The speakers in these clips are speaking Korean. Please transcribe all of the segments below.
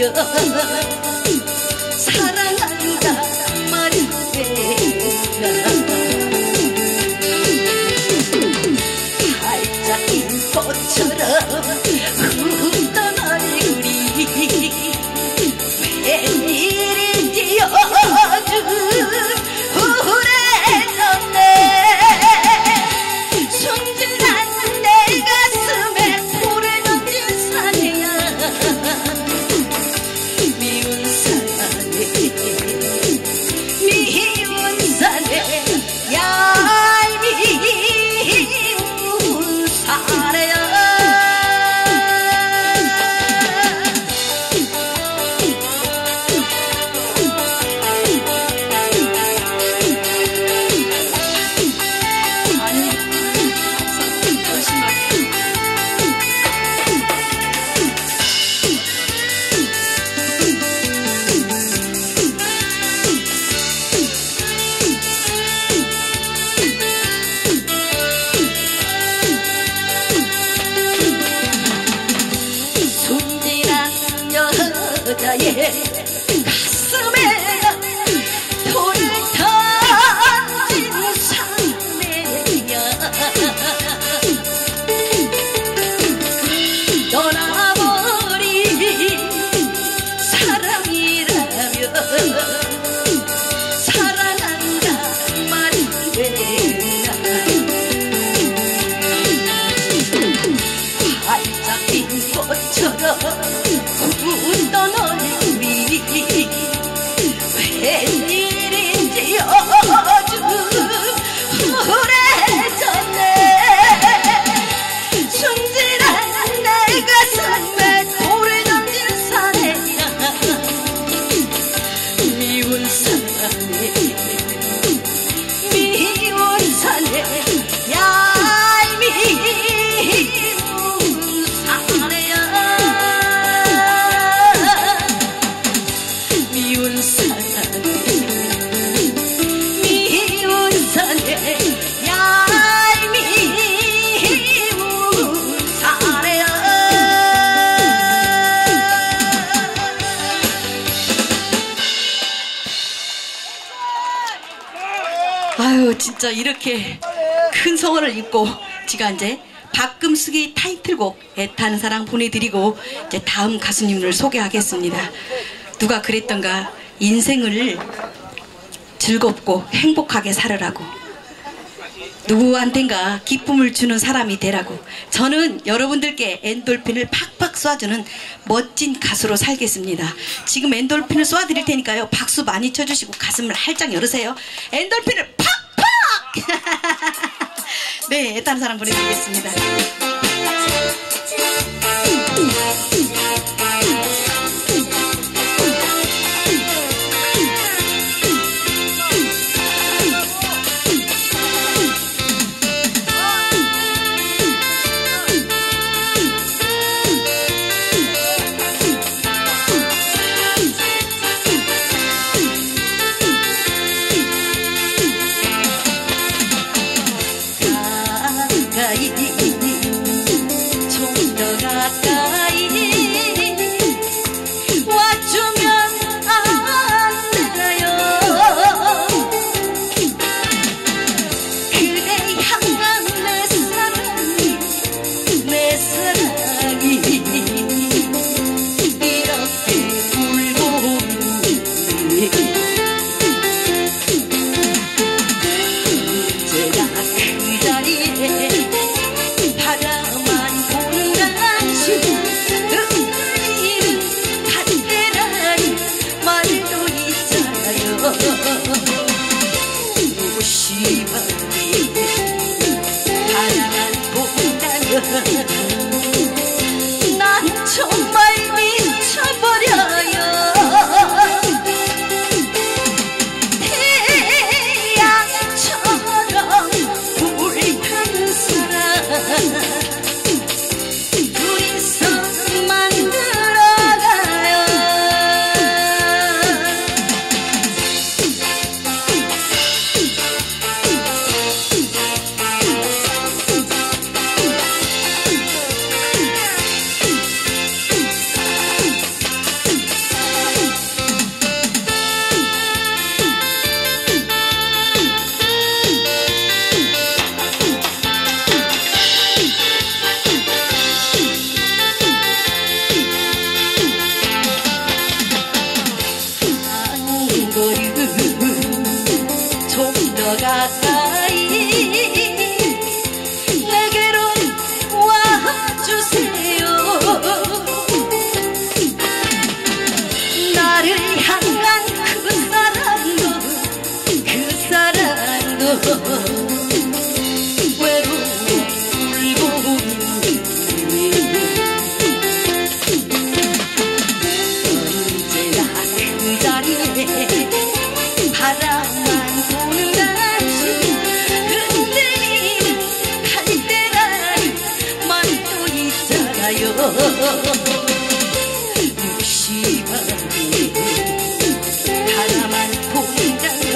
사랑한다 말이 되나 활짝 핀 꽃처럼 웃던 얼굴이 웬일인지 요즘 우울해졌네. 순진한 내 가슴에 불을 던진 사내야 미운 사내 미운 사내 얄미운 사내야. 여자의 가슴에 돌을 던진 사내야 떠나버린 사랑이라면 사랑한다 말이 되나 활짝 핀 꽃처럼 웃던 얼굴이 웬일인지 요즘 우울해졌네. 순진한 내 가슴에 돌을 던진 사내야 미운 사내 미운 사내 얄미운 사내야 미운 사내 미운 사내 얄미운 사내야. 아유 진짜 이렇게 큰 성원을 입고 제가 이제 박금숙의 타이틀곡 애타는 사랑 보내드리고 이제 다음 가수님을 소개하겠습니다. 누가 그랬던가 인생을 즐겁고 행복하게 살으라고 누구한텐가 기쁨을 주는 사람이 되라고. 저는 여러분들께 엔돌핀을 팍팍 쏴주는 멋진 가수로 살겠습니다. 지금 엔돌핀을 쏴드릴 테니까요 박수 많이 쳐주시고 가슴을 활짝 열으세요. 엔돌핀을 팍팍 네 애타는 사랑 보내드리겠습니다. 가까이 좀 더 가까이 바람만 보는 당신 흔들리는 갈대라만 또 있잖아요. 무심하게 바라만 본다면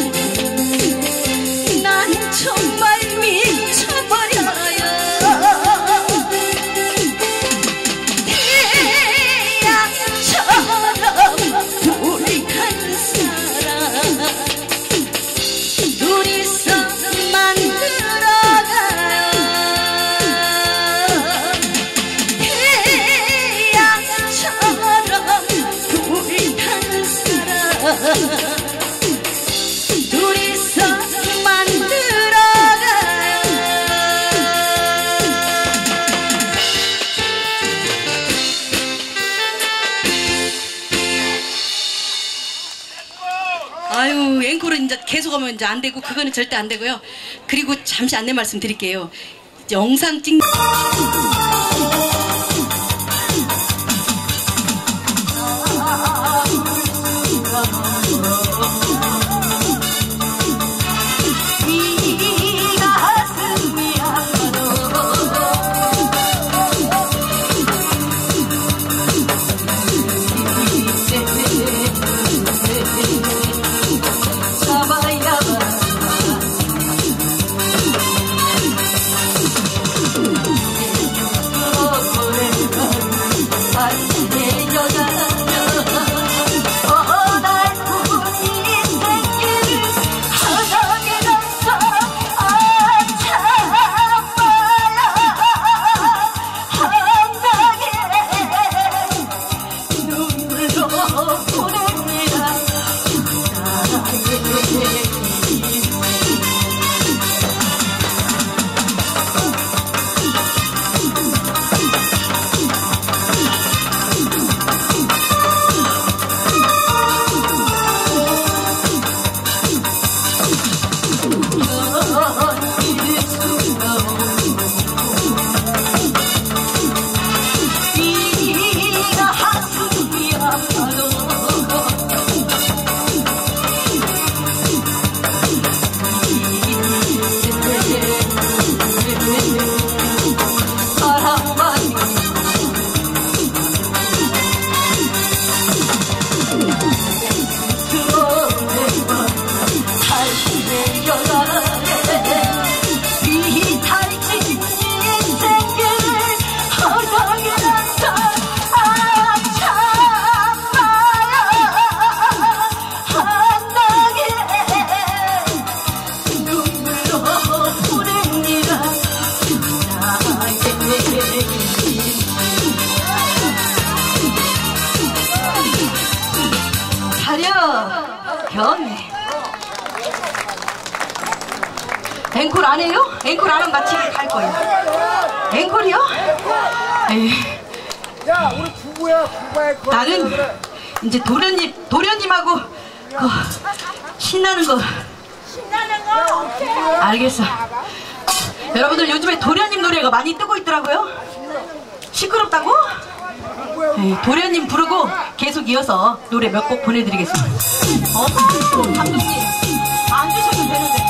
난 정말 미쳐버려요. 태양처럼 불탄 사랑 둘이서 만들어가요. 태양처럼 불탄 사랑 둘이서 만들어가요. 아유, 앵콜은 이제 계속 하면 이제 안 되고 그거는 절대 안 되고요. 그리고 잠시 안내 말씀 드릴게요. 영상 찍 변해. 앵콜 안 해요? 앵콜 안 하면 같이 갈 거예요. 앵콜이요? 에이. 야, 우리 부부야, 부부야. 나는 이제 도련님하고 신나는 거. 신나는 거 오케이. 알겠어. 여러분들 요즘에 도련님 노래가 많이 뜨고 있더라고요. 시끄럽다고? 에이, 도련님 부르고 계속 이어서 노래 몇 곡 보내드리겠습니다. 감독님 안 주셔도 되는데.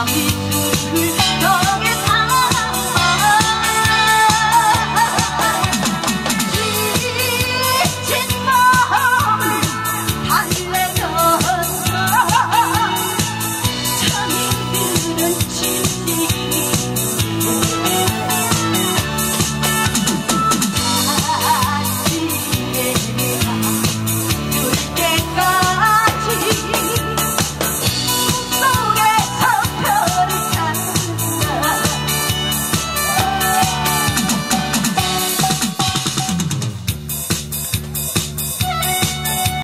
이